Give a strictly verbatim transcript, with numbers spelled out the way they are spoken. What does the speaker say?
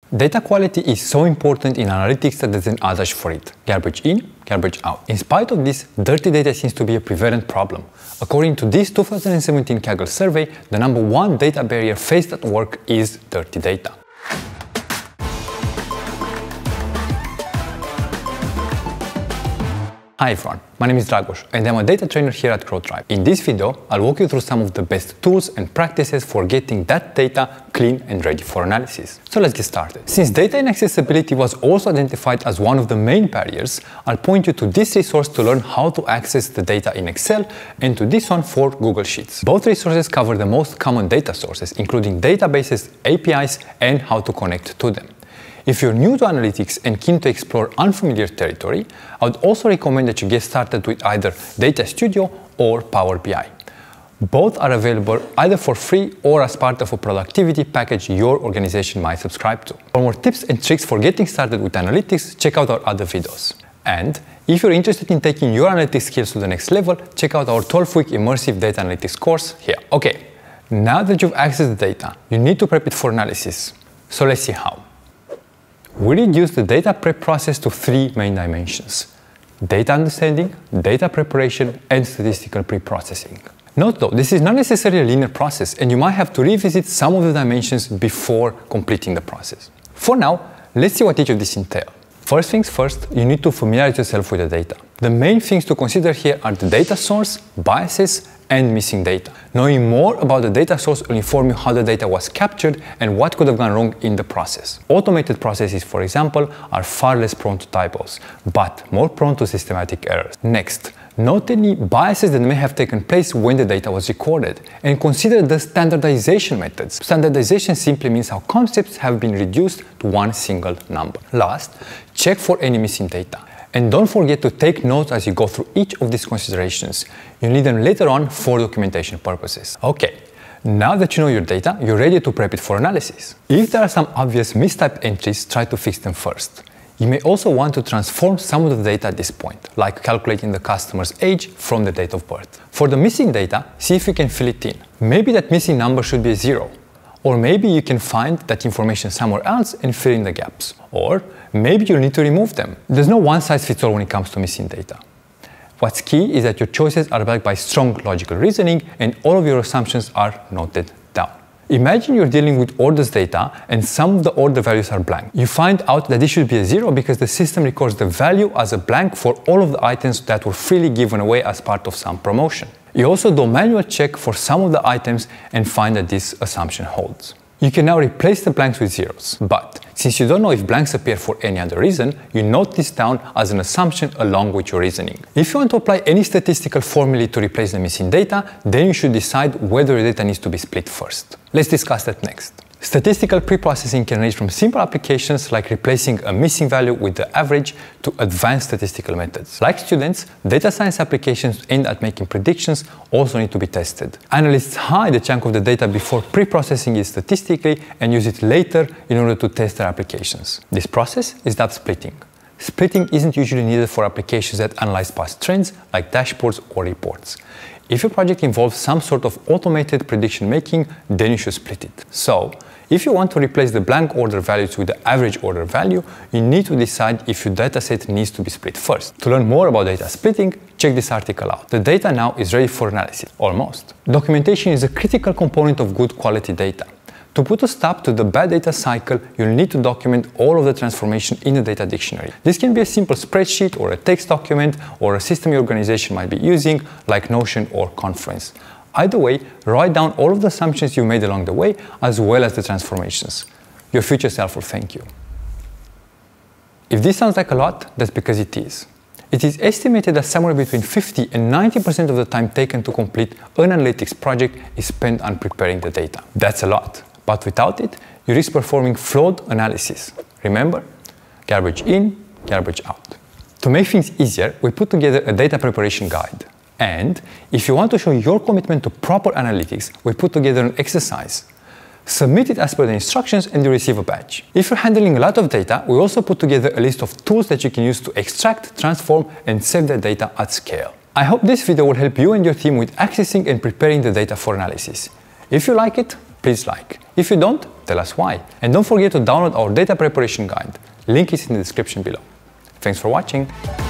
Data quality is so important in analytics that there's an adage for it. Garbage in, garbage out. In spite of this, dirty data seems to be a prevalent problem. According to this two thousand seventeen Kaggle survey, the number one data barrier faced at work is dirty data. Hi everyone, my name is Dragos and I'm a data trainer here at CrowdTribe. In this video, I'll walk you through some of the best tools and practices for getting that data clean and ready for analysis. So let's get started. Since data inaccessibility was also identified as one of the main barriers, I'll point you to this resource to learn how to access the data in Excel and to this one for Google Sheets. Both resources cover the most common data sources, including databases, A P Is, and how to connect to them. If you're new to analytics and keen to explore unfamiliar territory, I would also recommend that you get started with either Data Studio or Power B I. Both are available either for free or as part of a productivity package your organization might subscribe to. For more tips and tricks for getting started with analytics, check out our other videos. And if you're interested in taking your analytics skills to the next level, check out our twelve week immersive data analytics course here. Okay, now that you've accessed the data, you need to prep it for analysis. So let's see how. We reduce the data prep process to three main dimensions: data understanding, data preparation, and statistical preprocessing. Note though, this is not necessarily a linear process and you might have to revisit some of the dimensions before completing the process. For now, let's see what each of these entail. First things first, you need to familiarize yourself with the data. The main things to consider here are the data source, biases, and missing data. Knowing more about the data source will inform you how the data was captured and what could have gone wrong in the process. Automated processes, for example, are far less prone to typos, but more prone to systematic errors. Next, note any biases that may have taken place when the data was recorded, and consider the standardization methods. Standardization simply means how concepts have been reduced to one single number. Last, check for any missing data. And don't forget to take notes as you go through each of these considerations. You need them later on for documentation purposes. Okay, now that you know your data, you're ready to prep it for analysis. If there are some obvious mistyped entries, try to fix them first. You may also want to transform some of the data at this point, like calculating the customer's age from the date of birth. For the missing data, see if you can fill it in. Maybe that missing number should be a zero. Or maybe you can find that information somewhere else and fill in the gaps. Or maybe you'll need to remove them. There's no one-size-fits-all when it comes to missing data. What's key is that your choices are backed by strong logical reasoning and all of your assumptions are noted down. Imagine you're dealing with orders data and some of the order values are blank. You find out that this should be a zero because the system records the value as a blank for all of the items that were freely given away as part of some promotion. You also do a manual check for some of the items and find that this assumption holds. You can now replace the blanks with zeros, but since you don't know if blanks appear for any other reason, you note this down as an assumption along with your reasoning. If you want to apply any statistical formulae to replace the missing data, then you should decide whether the data needs to be split first. Let's discuss that next. Statistical preprocessing can range from simple applications like replacing a missing value with the average to advanced statistical methods. Like students, data science applications aimed at making predictions also need to be tested. Analysts hide a chunk of the data before preprocessing it statistically and use it later in order to test their applications. This process is dubbed splitting. Splitting isn't usually needed for applications that analyze past trends like dashboards or reports. If your project involves some sort of automated prediction making, then you should split it. So, if you want to replace the blank order values with the average order value, you need to decide if your dataset needs to be split first. To learn more about data splitting, check this article out. The data now is ready for analysis, almost. Documentation is a critical component of good quality data. To put a stop to the bad data cycle, you'll need to document all of the transformation in the data dictionary. This can be a simple spreadsheet or a text document or a system your organization might be using like Notion or Confluence. Either way, write down all of the assumptions you made along the way as well as the transformations. Your future self will thank you. If this sounds like a lot, that's because it is. It is estimated that somewhere between fifty and ninety percent of the time taken to complete an analytics project is spent on preparing the data. That's a lot. But without it, you risk performing flawed analysis. Remember? Garbage in, garbage out. To make things easier, we put together a data preparation guide. And if you want to show your commitment to proper analytics, we put together an exercise. Submit it as per the instructions and you receive a badge. If you're handling a lot of data, we also put together a list of tools that you can use to extract, transform, and save the data at scale. I hope this video will help you and your team with accessing and preparing the data for analysis. If you like it, please like. If you don't, tell us why. And don't forget to download our data preparation guide. Link is in the description below. Thanks for watching.